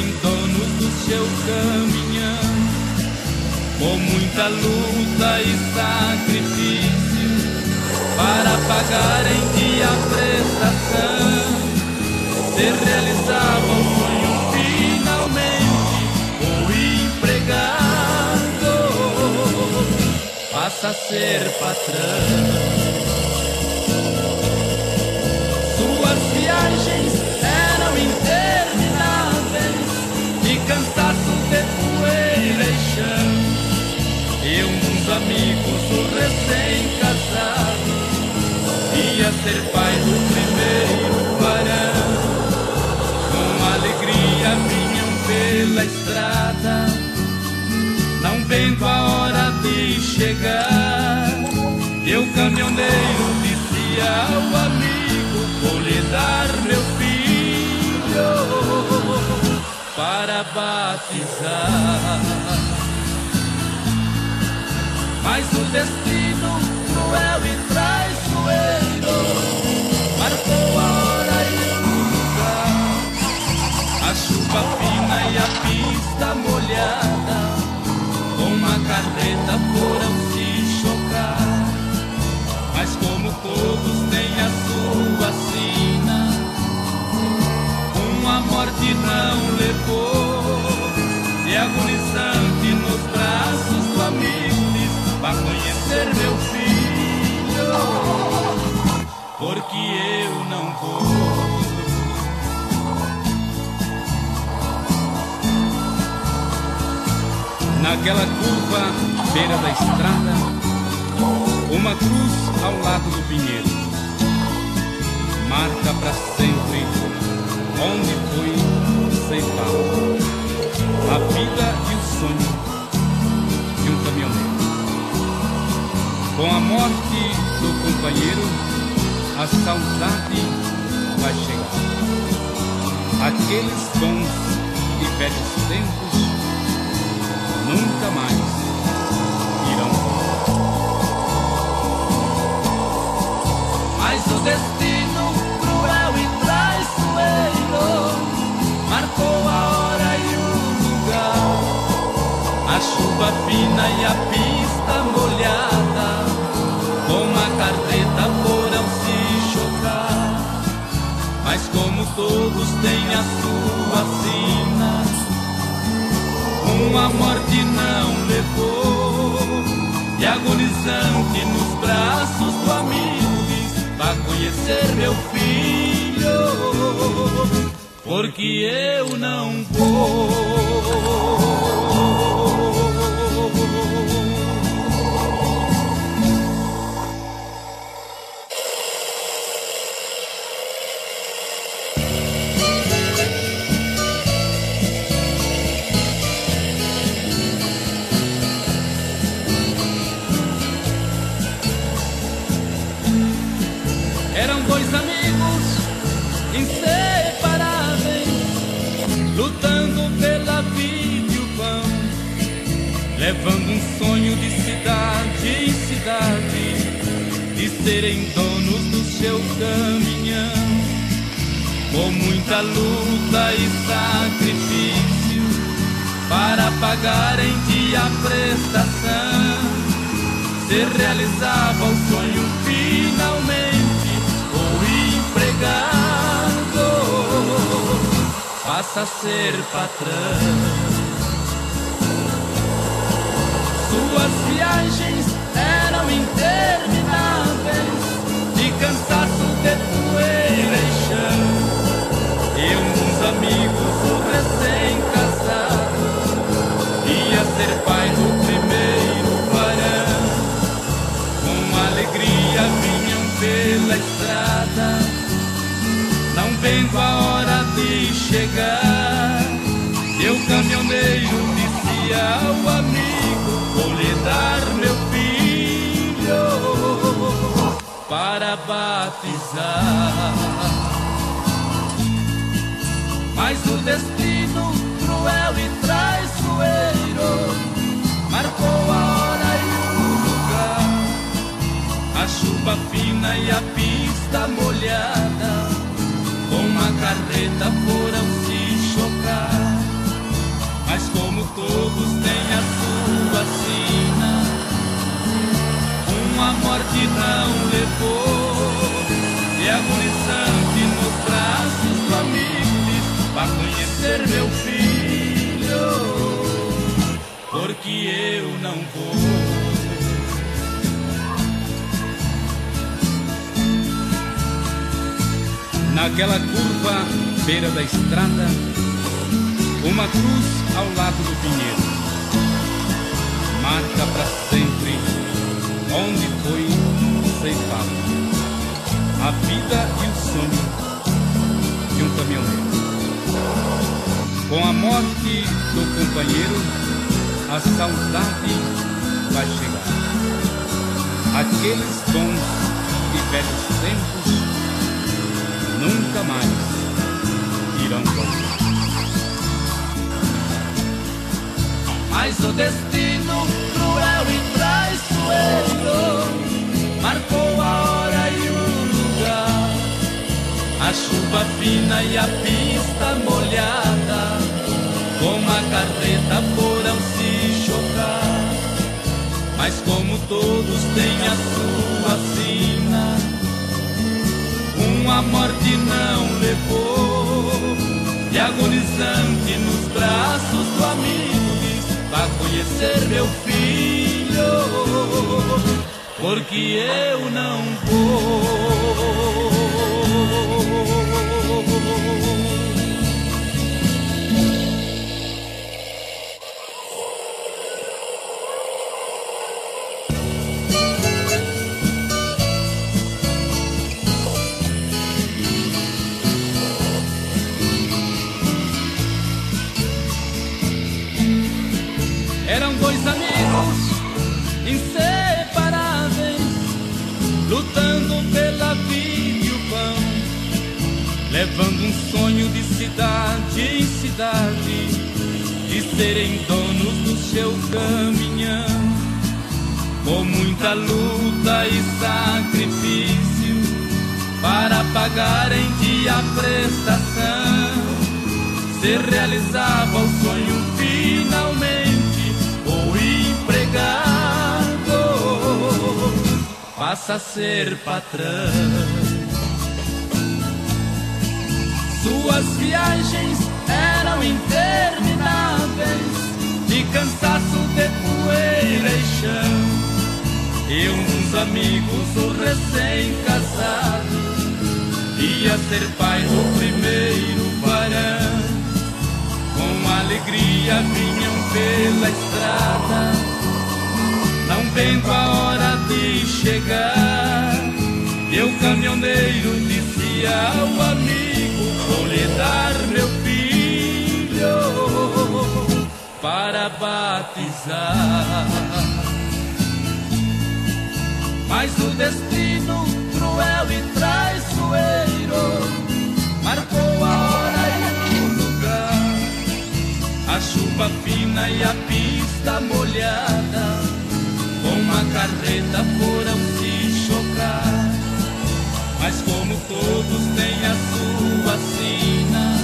serem donos do seu caminhão. Com muita luta e sacrifício, para pagarem dia a prestação, se realizava o sonho finalmente. O empregado passa a ser patrão. Suas viagens eram intermináveis, de cansaço, de poeira e chão. E uns amigos, o recém-casado, ia ser pai do primeiro varão. Com alegria vinham pela estrada, não vendo a hora de chegar. E o caminhoneiro disse ao amigo: vou lhe dar meu filho para batizar. Mas o destino cruel e traiçoeiro marcou a hora e o lugar. A chuva fina e a pista molhada, com uma carreta foram se chocar. Mas como todos têm a sua sina, a morte não levou. E agonizante nos braços do amigo diz: vá conhecer meu filho, porque eu não vou. Naquela curva, beira da estrada, uma cruz ao lado do pinheiro marca para sempre onde foi ceifado a vida e o sonho de um caminhoneiro. Com a morte do companheiro, a saudade vai chegar. Aqueles bons e velhos tempos nunca mais irão voltar. Mas o destino cruel e traiçoeiro marcou a hora e o lugar. A chuva fina e a pista molhada, com a carreta foram se chocar. Mas como todos têm a sua sina, uma morte não levou. E agonizante nos braços do amigo diz: vá conhecer meu filho, porque eu não vou. Eram dois amigos inseparáveis, lutando pela vida e o pão, levando um sonho de cidade em cidade, de serem donos do seu caminhão. Com muita luta e sacrifício, para pagar em dia a prestação, se realizava o sonho finalmente. O empregado passa a ser patrão. Suas viagens eram intermináveis, de cansaço, de poeira e chão. E uns amigos, o recém-casado, ia ser pai do primeiro varão. Com alegria vinham pela estrada, não vendo a hora de chegar. E o caminhoneiro disse ao amigo: vou lhe dar meu filho para batizar. Mas o destino cruel e traiçoeiro marcou a hora e o lugar. A chuva fina e a pista molhada, com a carreta foram se chocar. eu não vou. Naquela curva, beira da estrada, uma cruz ao lado do pinheiro, marca para sempre onde foi ceifado a vida e o sonho de um caminhoneiro. Com a morte do companheiro, a saudade vai chegar. Aqueles bons e velhos tempos nunca mais irão voltar. Mas o destino cruel e traiçoeiro marcou a hora e o lugar. A chuva fina e a pista molhada, como a carreta foram se chocar. Mas como todos têm a sua sina, uma morte não levou. E agonizante nos braços do amigo diz: vá conhecer meu filho, porque eu não vou. Eram dois amigos inseparáveis, lutando pela vida e o pão, levando um sonho de cidade em cidade, de serem donos do seu caminhão. Com muita luta e sacrifício, para pagarem dia a prestação, se realizava o sonho finalmente. Passa a ser patrão. Suas viagens eram intermináveis, de cansaço, de poeira e chão. E uns amigos, o recém-casado, ia ser pai do primeiro varão. Com alegria vinham pela estrada, não vendo a hora de chegar. E o caminhoneiro disse ao amigo: vou lhe dar meu filho para batizar. Mas o destino cruel e traiçoeiro marcou a hora e o lugar. A chuva fina e a pista molhada, com a carreta foram se chocar. Mas como todos têm a sua sina,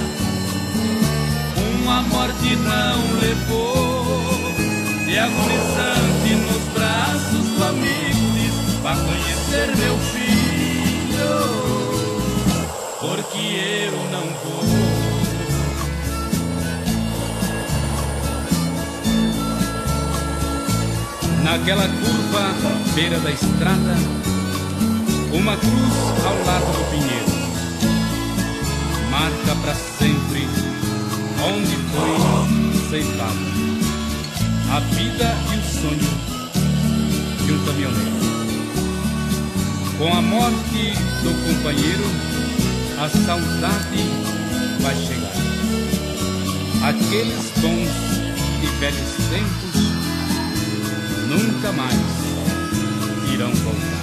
uma morte não levou. E agonizante nos braços do amigo diz: vá conhecer meu filho, porque eu não vou. Naquela curva, beira da estrada, uma cruz ao lado do pinheiro, marca para sempre onde foi ceifado a vida e o sonho de um caminhoneiro. Com a morte do companheiro, a saudade vai chegar. Aqueles bons e velhos tempos nunca mais irão voltar.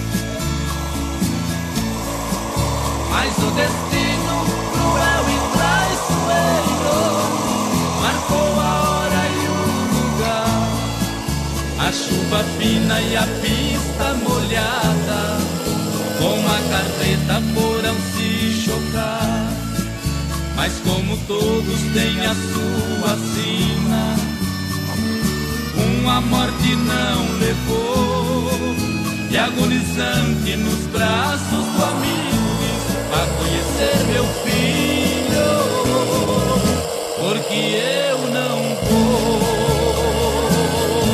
Mas o destino cruel e traiçoeiro marcou a hora e o lugar. A chuva fina e a pista molhada, com a carreta foram se chocar. Mas como todos têm a sua sina, uma morte não levou. E agonizante nos braços do amigo diz: vá conhecer meu filho, porque eu não vou.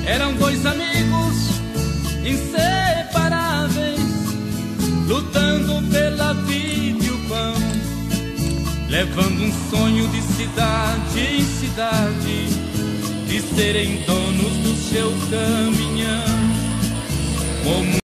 Eram dois amigos inseparáveis, lutando pela vida e o pão, levando um sonho de cidade em cidade, de serem donos do seu caminhão. Como